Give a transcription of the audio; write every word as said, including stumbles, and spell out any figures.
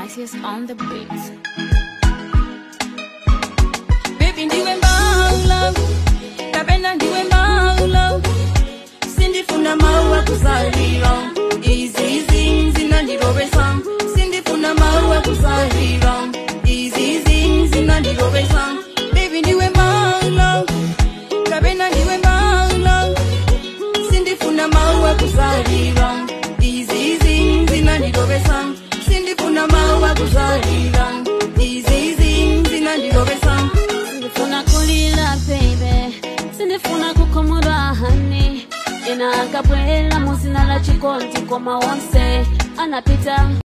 Ignatius on the beat. Baby ndiwe mbala, kapenda ndiwe mbala, sindifuna maua kuzalira, izi izi zina ndirobesa, sindifuna maua kuzalira, izi izi zina ndirobesa. Baby ndiwe mbala, kapenda ndiwe mbala, sindifuna maua kuzalira, izi izi zina ndirobesa, sindifuna maua kuzalira, izi izi zina ndirobesa. Sindifuna kulila baby, sindifuna kukomora honey. Ina akapwela muzina la chikonti kwa mawonse anapita.